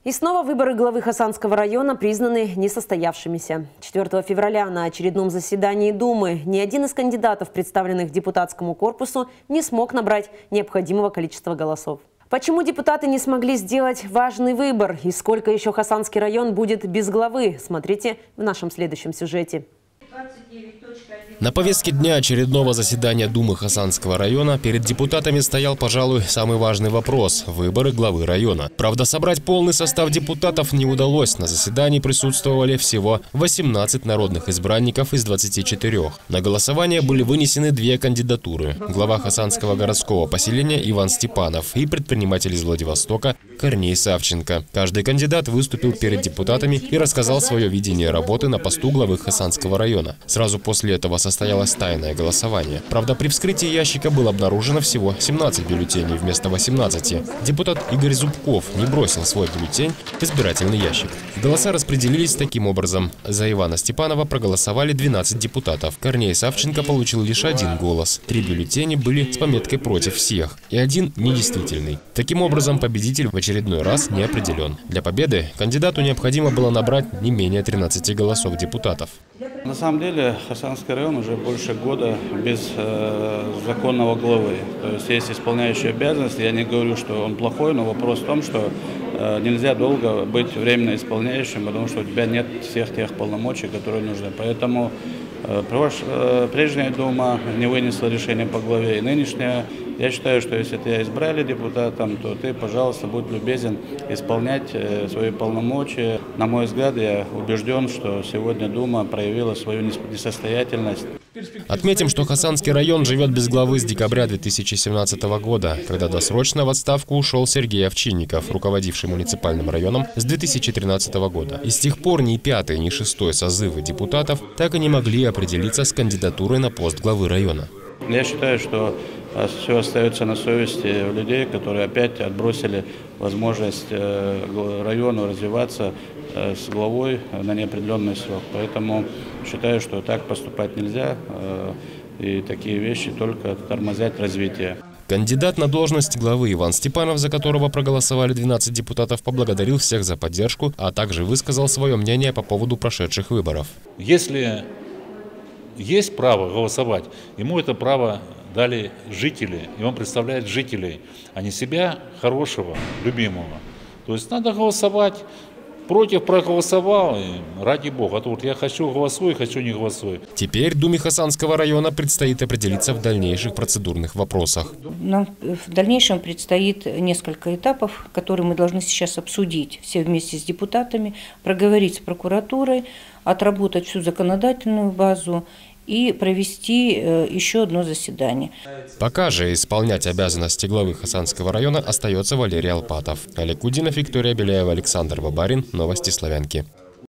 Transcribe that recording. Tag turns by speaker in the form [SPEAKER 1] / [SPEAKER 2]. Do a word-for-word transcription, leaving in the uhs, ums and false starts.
[SPEAKER 1] И снова выборы главы Хасанского района признаны несостоявшимися. четвёртого февраля на очередном заседании Думы ни один из кандидатов, представленных депутатскому корпусу, не смог набрать необходимого количества голосов. Почему депутаты не смогли сделать важный выбор и сколько еще Хасанский район будет без главы, смотрите в нашем следующем сюжете.
[SPEAKER 2] На повестке дня очередного заседания Думы Хасанского района перед депутатами стоял, пожалуй, самый важный вопрос – выборы главы района. Правда, собрать полный состав депутатов не удалось. На заседании присутствовали всего восемнадцать народных избранников из двадцати четырёх. На голосование были вынесены две кандидатуры – глава Хасанского городского поселения Иван Степанов и предприниматель из Владивостока Корней Савченко. Каждый кандидат выступил перед депутатами и рассказал свое видение работы на посту главы Хасанского района. Сразу после этого состоялось тайное голосование. Правда, при вскрытии ящика было обнаружено всего семнадцать бюллетеней вместо восемнадцати. Депутат Игорь Зубков не бросил свой бюллетень в избирательный ящик. Голоса распределились таким образом. За Ивана Степанова проголосовали двенадцать депутатов. Корней Савченко получил лишь один голос. Три бюллетеня были с пометкой «против всех» и один недействительный. Таким образом, победитель в очередной раз не определен. Для победы кандидату необходимо было набрать не менее тринадцати голосов депутатов.
[SPEAKER 3] На самом деле Хасанский район уже больше года без э, законного главы. То есть есть исполняющий обязанности. Я не говорю, что он плохой, но вопрос в том, что э, нельзя долго быть временно исполняющим, потому что у тебя нет всех тех полномочий, которые нужны. Поэтому э, э, прежняя Дума не вынесла решение по главе, и нынешняя. Я считаю, что если тебя избрали депутатом, то ты, пожалуйста, будь любезен исполнять свои полномочия. На мой взгляд, я убежден, что сегодня Дума проявила свою несостоятельность.
[SPEAKER 2] Отметим, что Хасанский район живет без главы с декабря две тысячи семнадцатого года, когда досрочно в отставку ушел Сергей Овчинников, руководивший муниципальным районом с две тысячи тринадцатого года. И с тех пор ни пятый, ни шестой созывы депутатов так и не могли определиться с кандидатурой на пост главы района.
[SPEAKER 3] Я считаю, что все остается на совести людей, которые опять отбросили возможность району развиваться с главой на неопределенный срок. Поэтому считаю, что так поступать нельзя, и такие вещи только тормозят развитие.
[SPEAKER 2] Кандидат на должность главы Иван Степанов, за которого проголосовали двенадцать депутатов, поблагодарил всех за поддержку, а также высказал свое мнение по поводу прошедших выборов.
[SPEAKER 4] Если есть право голосовать, ему это право дали жители, и он представляет жителей, а не себя хорошего, любимого. То есть надо голосовать, против проголосовал, и ради бога. А то вот я хочу голосую, хочу не голосую.
[SPEAKER 2] Теперь Думе Хасанского района предстоит определиться в дальнейших процедурных вопросах.
[SPEAKER 5] Нам в дальнейшем предстоит несколько этапов, которые мы должны сейчас обсудить все вместе с депутатами, проговорить с прокуратурой, отработать всю законодательную базу и провести еще одно заседание.
[SPEAKER 2] Пока же исполнять обязанности главы Хасанского района остается Валерий Алпатов. Олег Кудинов, Виктория Беляева, Александр Бабарин. Новости Славянки.